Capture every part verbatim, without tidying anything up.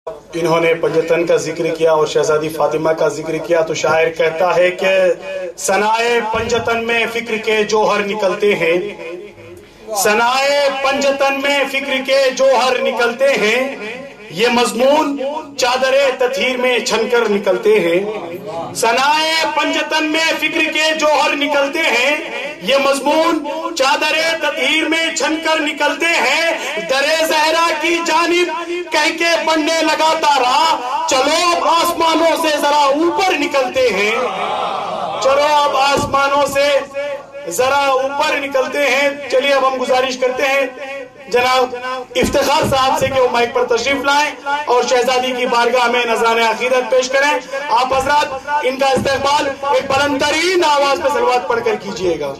इन्होंने पंजतन का जिक्र किया और शहजादी फातिमा का जिक्र किया तो शायर कहता है कि सनाए पंजतन में फिक्र के जोहर निकलते हैं, सनाए पंजतन में फिक्र के जोहर निकलते हैं, ये मजमून चादरे तथीर में छनकर निकलते हैं। सनाए पंजतन में फिक्र के जोहर निकलते हैं, ये मजमून चादरे तथीर में छनकर निकलते हैं। दरे जहरा की जानिब कह के पढ़ने लगा तारा, चलो अब आसमानों से जरा ऊपर निकलते हैं, चलो अब आसमानों से जरा ऊपर निकलते हैं। चलिए अब हम गुजारिश करते हैं जनाब इफ्तिखार साहब से कि वो माइक पर तशरीफ लाएं और शहजादी की बारगाह में नजराने अकीदत पेश करें। आप हजरात इनका इस्तेकबाल एक बुलंदतरीन आवाज में सलवात पढ़कर कीजिएगा।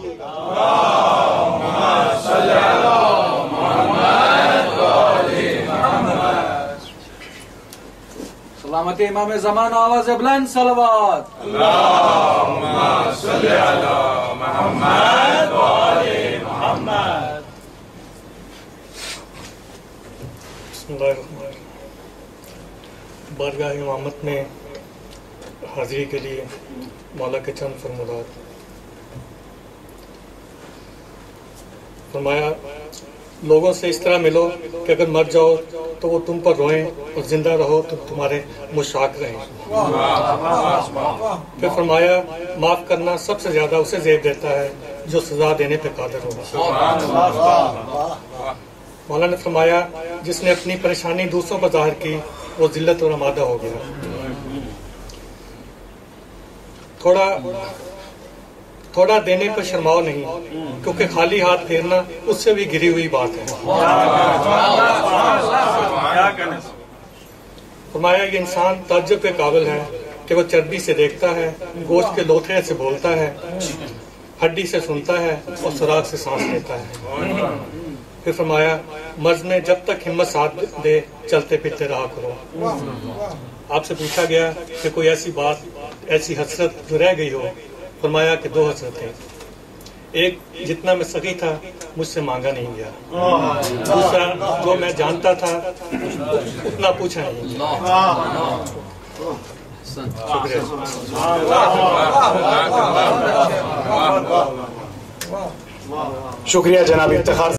सलामत इमाम ज़मान आवाज बुलंद सलवात। बारगाह इमामत में हाजिरी के लिए मौला के चंद फरमात। फरमाया लोगों से इस तरह मिलो कि अगर मर जाओ तो वो तुम पर रोएं और जिंदा रहो तो तुम्हारे मुशाक रहें। फिर फरमाया माफ करना सबसे ज्यादा उसे ज़ेब देता है जो सजा देने पे कादिर होगा। मौला ने फरमाया जिसने अपनी परेशानी दूसरों पर जाहिर की वो जिल्लत और अमादा हो गया। थोड़ा थोड़ा देने पर शर्माओ नहीं, क्योंकि खाली हाथ फेरना उससे भी गिरी हुई बात है। फरमाया ये इंसान ताज्जुब के काबिल है कि वो चर्बी से देखता है, गोश्त के लोथड़े से बोलता है, हड्डी से सुनता है और सुराग से सांस लेता है। फिर फरमाया मर्ज में जब तक हिम्मत साथ दे चलते फिरते रहा करो। आपसे पूछा गया कि कोई ऐसी बात, ऐसी हसरत जो रह गई हो। फरमाया कि दो हसरतें, एक जितना मैं सगी था मुझसे मांगा नहीं गया, दूसरा जो मैं जानता था उतना पूछा नहीं गया। शुक्रिया जनाब इफ्तिखार।